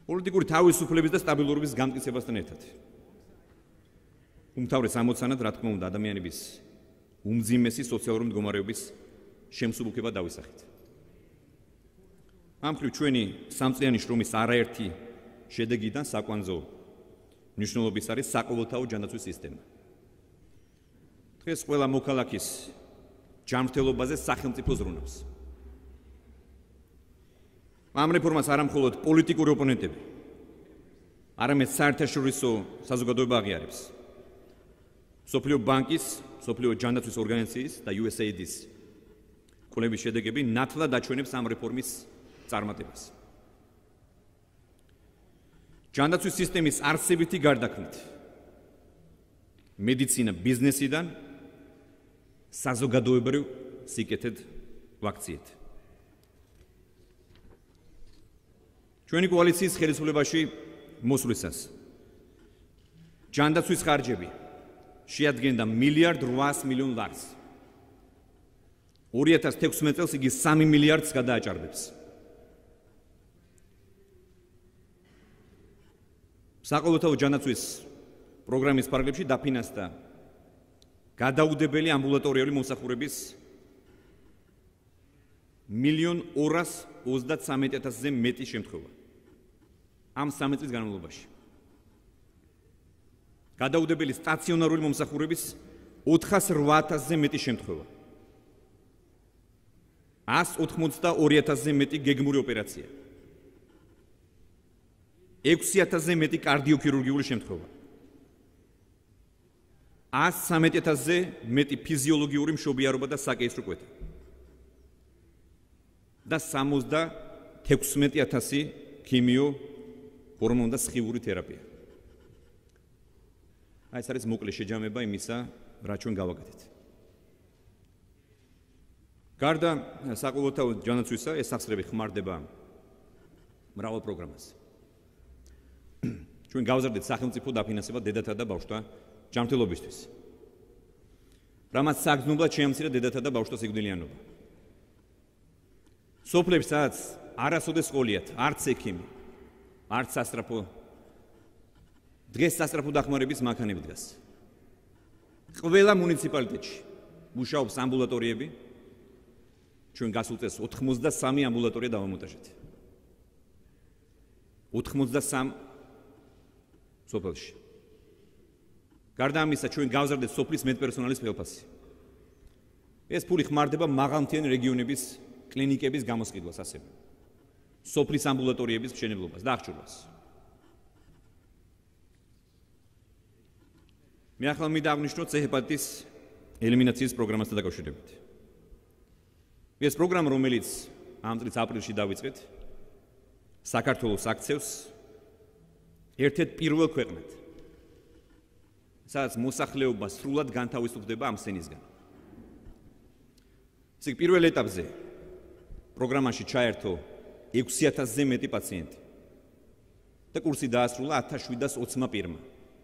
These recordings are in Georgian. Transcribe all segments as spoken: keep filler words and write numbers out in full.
პოლიტიკური თავისუფლების და სტაბილურობის გამტკიცებასთან ერთად. უმთავრეს ამოცანად, რა თქმა უნდა, ადამიანების უმძიმესი სოციალური მდგომარეობის შემსუბუქება დავისახით. ამ მხრივ ჩვენი სამწლიანი შრომის არაერთი შედეგიდან საკვანძო მნიშვნელობის არის საყოველთაო ჯანდაცვის სისტემა. დღეს ყველა მოქალაქის ჯანმრთელობაზე სახელმწიფო ზრუნავს. ამ რეფორმას არა მხოლოდ პოლიტიკური ოპონენტები, არამედ საერთაშორისო საზოგადოება აღიარებს. მსოფლიო ბანკის, მსოფლიო ჯანდაცვის ორგანიზაციის და U S A I D-ის კვლევის შედეგები ნათლად აჩვენებს ამ რეფორმის წარმატებას. ჯანდაცვის სისტემის არსებითი გარდაქმნით მედიცინა ბიზნესიდან საზოგადოებრივ სიკეთედ ვაქციეთ. ჩვენი კოალიციის ხელისუფლებაში მოსვლისას ჯანდაცვის ხარჯები შეადგენდა მილიარდ რვაას მილიონ ლარს. ორი ათას თექვსმეტ წელს იგი სამი მილიარდს გადააჭარბებს. საყოველთაო ჯანდაცვის პროგრამის ფარგლებში დაფინანსდა გადაუდებელი ამბულატორიული მომსახურების მილიონ ორას ოცდათსამეტ ათასზე მეტი შემთხვევა. ამ სამი წლის განმავლობაში. გადაუდებელი სტაციონარული მომსახურების ოთხას რვა ათასზე მეტი შემთხვევა. ას ოთხმოცდაორი ათასზე მეტი გეგმური ოპერაცია. ექვსი ათასზე მეტი კარდიოქირურგიული შემთხვევა. ას სამეტ ათასზე მეტი ფიზიოლოგიური მშობიარობა და საკეისრო კვეთა. და სამოცდათექვსმეტ ათასი ქიმიო, ჰორმონ და სხივური თერაპია. აი ეს არის მოკლე შეჯამება იმისა, რა ჩვენ გავაკეთეთ. გარდა საყოველთაო ჯანდაცვისა, ეს სახსრები ხმარდება მრავალ პროგრამას. ჩვენ გავზარდეთ სახელმწიფო დაფინანსება დედათა და ბავშვთა ჯანმრთელობისთვის. რამაც საგრძნობლად შეამცირა დედათა და ბავშვთა სიკვდილიანობა. სოფლებში, სადაც არასოდეს ყოლიათ, არც ექიმი, არც სასწრაფო, დღეს სასწრაფო დახმარების მანქანები დგას. ყველა მუნიციპალიტეტში მუშაობს ამბულატორიები, ჩვენ გასულ წელს ოთხმოცდასამი ამბულატორია დავამონტაჟეთ. ოთხმოცდასამ სოფელში. გარდა ამისა, ჩვენ გავზარდეთ სოფლის მედპერსონალის ხელფასი. ეს ფული ხმარდება მაღალმთიანი რეგიონების კლინიკების გამოსყიდვას ასევე. სოფლის ამბულატორიების მშენებლობას და აღჭურვას. მე ახლა მინდა აღნიშნოთ C-ჰეპატიტის ელიმინაციის პროგრამასთან დაკავშირებით. ეს პროგრამა, რომელიც ამ წლის აპრილში დავიწყეთ, საქართველოს აქცევს ერთ-ერთ პირველ ქვეყნად, სადაც მოსახლეობა სრულად განთავისუფლდება ამ სენისგან. ისე პირველ ეტაპზე პროგრამაში ჩაერთო ექვსი ათასზე მეტი პაციენტი და კურსი დაასრულა ათას შვიდას ოცმა პირმა.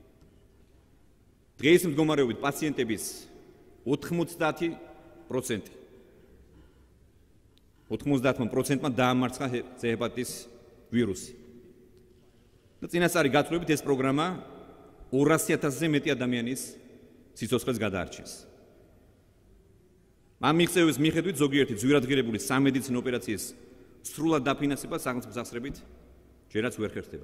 დღეს მდგომარეობით პაციენტების ოთხმოცდაათი პროცენტი ოთხმოცდაათმა პროცენტმა დაამარცხა C-ჰეპატიტის ვირუსი. და წინასწარი გათვლებით ეს პროგრამა ორასი ათასზე მეტი ადამიანის სიცოცხლეს გადაარჩენს. ამ მიღწევების მიხედვით ზოგიერთი ძვირადღირებული სამედიცინო ოპერაციის სრულად დაფინანსება სახელმწიფო სახსრებით ჯერაც ვერ ხერხდება.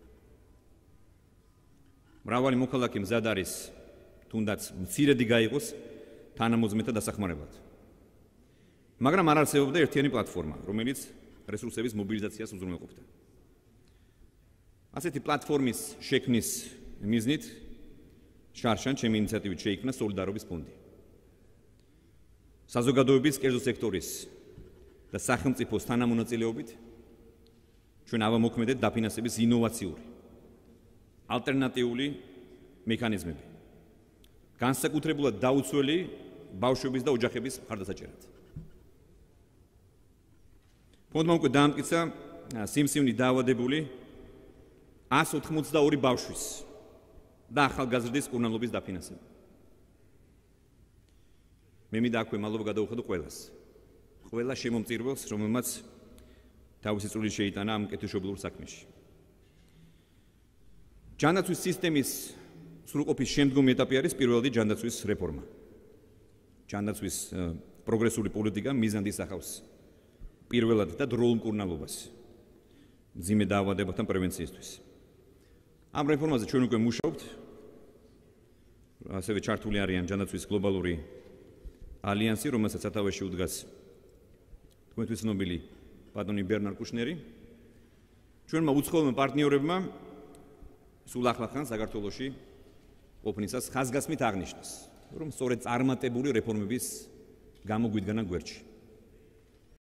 მრავალი მოქალაქე მზად არის თუნდაც მცირედი გაიღოს თანამოძმეთა დასახმარებლად. მაგრამ არ არსებობდა ერთიანი პლატფორმა, რომელიც რესურსების მობილიზაციას უზრუნველყოფდა. ასეთი პლატფორმის შექმნის მიზნით შარშან ჩემი ინიციატივით შეიქმნა სოლიდარობის ფონდი. საზოგადოების კერძო სექტორის და სახელმწიფოს თანამონაწილეობით ჩვენ ავამოქმედეთ დაფინანსების ინოვაციური, ალტერნატიული მექანიზმები. განსაკუთრებულად დაუცველი ბავშვების და ოჯახების მხარდასაჭერად. ფონდმა უკვე დაამტკიცა სიმსივნით დაავადებული ას ოთხმოცდაორი ბავშვის და ახალგაზრდის კურნალობის დაფინანსება. მე მინდა აქვე მადლობა გადავუხადო ყველას. ყველა შემომწირველს, რომელმაც თავისი წვლილი შეიტანა ამ კეთილშობილურ საქმეში. ჯანდაცვის სისტემის სრულყოფის შემდგომი ეტაპი არის პირველი ჯანდაცვის რეფორმა. ჯანდაცვის პროგრესული პოლიტიკა მიზანს ისახავს პირველად და დროულ მკურნალობას მძიმე დაავადებათა პრევენციისთვის. ამ რეფორმაზე ჩვენ უკვე მუშაობთ. ასევე ჩართული არიან ჯანდაცვის გლობალური ალიანსი, რომელსაც სათავეში უდგას თქვენთვის ცნობილი ბატონი ბერნარ კუშნერი. ჩვენმა უცხოელმა პარტნიორებმა სულ ახლახან საქართველოში ყოფნისას ხაზგასმით აღნიშნეს, რომ სწორედ წარმატებული რეფორმების გამოგვიდგანა გვერდში.